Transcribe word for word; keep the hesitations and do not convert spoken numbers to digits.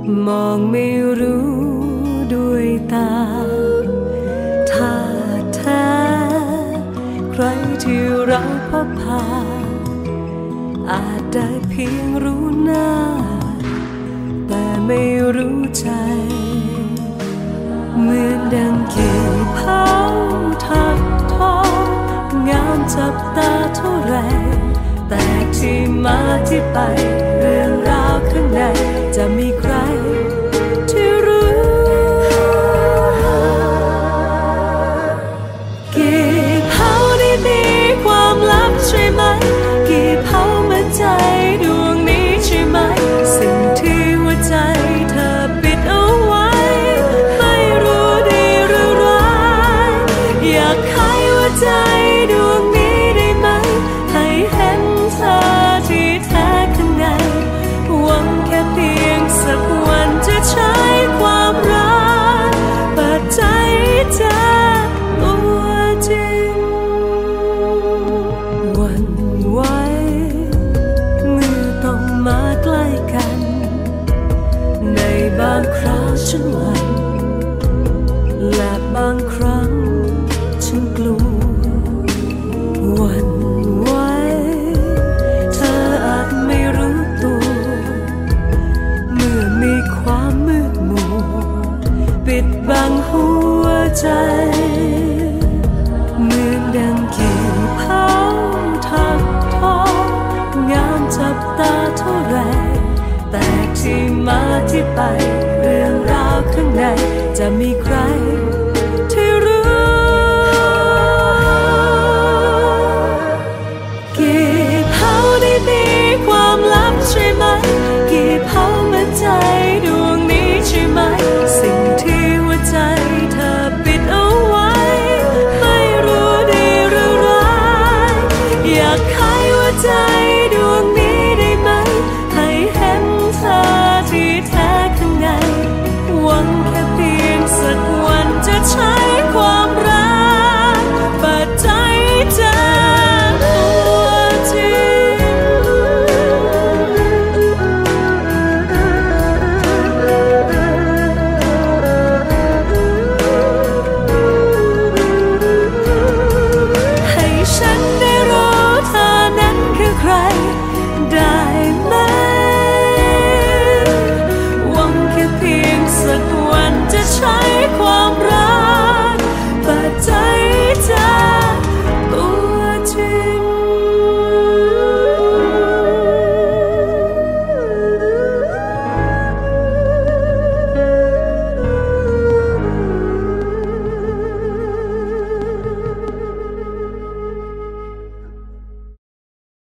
มองไม่รู้ด้วยตาถ้าแท้ใครที่เราพบพาอาจได้เพียงรู้หน้าแต่ไม่รู้ใจเหมือนดังกี่เผาทักทองามจับตาเท่าไรแต่ที่มาที่ไปเรื่องราวข้างในจะมีใครที่รู้กี่เผาได้มีความลับใช่ไหมกี่เผามาใจดวงนี้ใช่ไหมสิ่งที่หัวใจเธอปิดเอาไว้ไม่รู้ดีหรือร้ายอยากไขหัวใจดวงนี้ได้ไหมให้เห็นเธอที่แท้ข้างในหวังแค่เพียงสักวันจะใช้ความรักเปิดใจเธอตัวจริงหวั่นไหวเมื่อต้องมาใกล้กันในบางคราวฉันหวั่นและบางครั้งฉันกลัวหวั่นไหวเธออาจไม่รู้ตัวเมื่อมีความมืดมัวปิดบังหัวใจเหมือนดังกี่เผาทักทองงามจับตาเท่าไรแต่ที่มาที่ไปเรื่องราวข้างในจะมีใคร